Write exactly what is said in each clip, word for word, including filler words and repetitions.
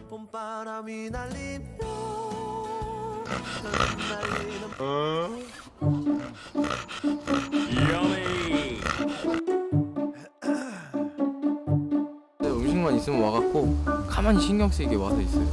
봄바람이 날리며 어? 야미. 음식만 있으면 와갖고 가만히 신경 쓰이게 와서 있어요.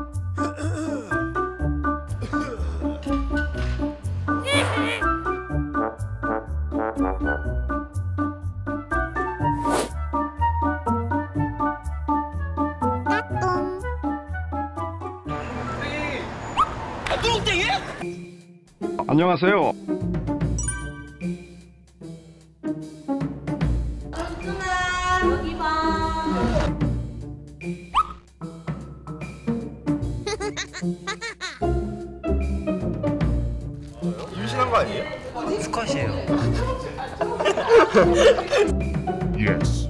안녕하세요. 여기 봐. 임신한 거 아니에요? 스쿼시예요. 예스.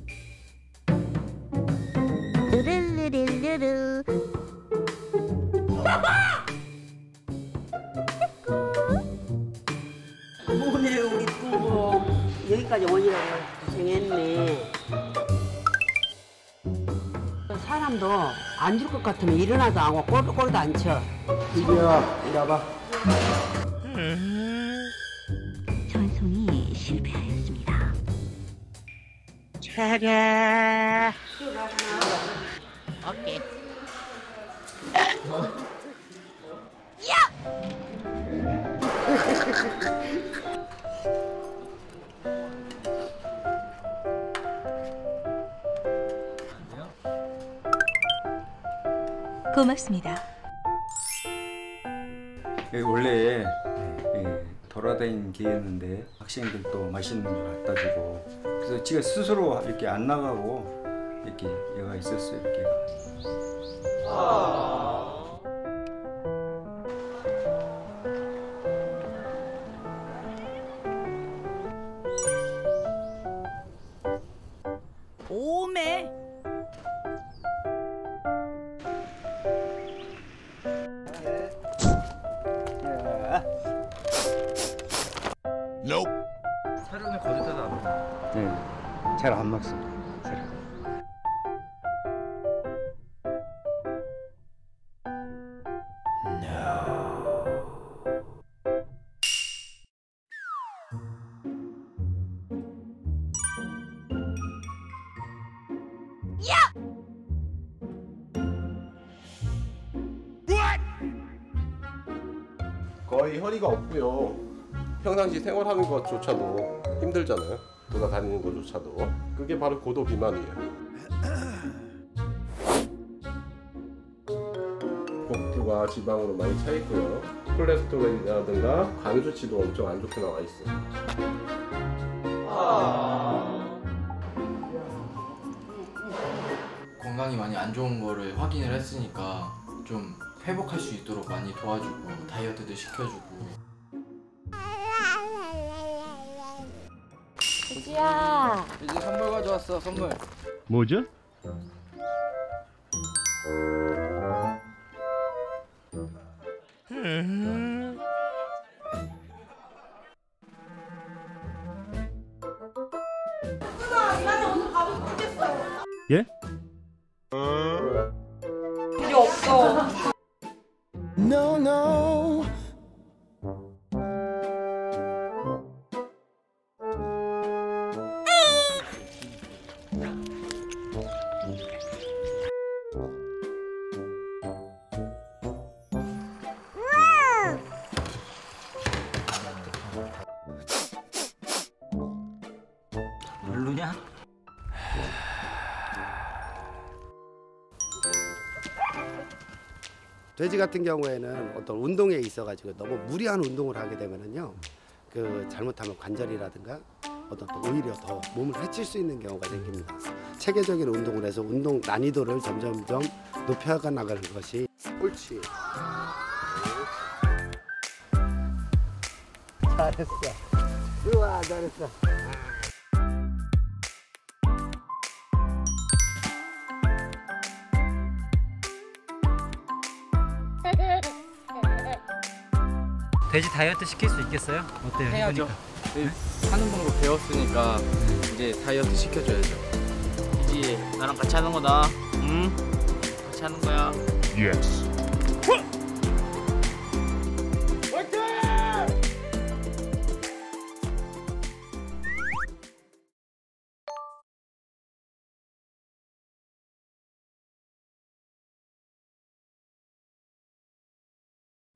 르르르르르. 오늘 우리 부부 여기까지 오느라고 고생했네. 사람도 안 줄 것 같으면 일어나도 안 하고 꼬리, 꼬리도 안 쳐. 이리야, 이리 와봐. 전송이 실패하였습니다. 차례. 오케이. 고맙습니다. 원래 예, 돌아다니는 기회였는데 학생들도 맛있는 걸 갖다 주고 그래서 지가 스스로 이렇게 안 나가고 이렇게 얘가 있었어요. 이렇게. 오메. 사료는 거짓말도 안 해요. 네, 잘 안 먹습니다. 잘. 거의 허리가 없고요. 평상시 생활하는 것조차도 힘들잖아요. 돌아다니는 것조차도. 그게 바로 고도 비만이에요. 복부가 지방으로 많이 차 있고요. 콜레스테롤이라든가 간 수치도 엄청 안 좋게 나와 있어요. 건강이 많이 안 좋은 거를 확인을 했으니까 좀 회복할 수 있도록 많이 도와주고 다이어트도 시켜주고. 수지야. 이제 선물 가져왔어. 선물. 뭐죠? 예? 필요 없어. No no 별로냐? 돼지 같은 경우에는 어떤 운동에 있어가지고 너무 무리한 운동을 하게 되면은요, 그 잘못하면 관절이라든가 어떤 또 오히려 더 몸을 해칠 수 있는 경우가 생깁니다. 체계적인 운동을 해서 운동 난이도를 점점점 높여가 나가는 것이 옳지. 잘했어. 좋아, 잘했어. 돼지 다이어트 시킬 수 있겠어요? 어때요? 해야죠. 해보니까. 네, 하는 방법 배웠으니까 이제 다이어트 시켜줘야죠. 그치? 나랑 같이 하는 거다. 응? 같이 하는 거야. Yes.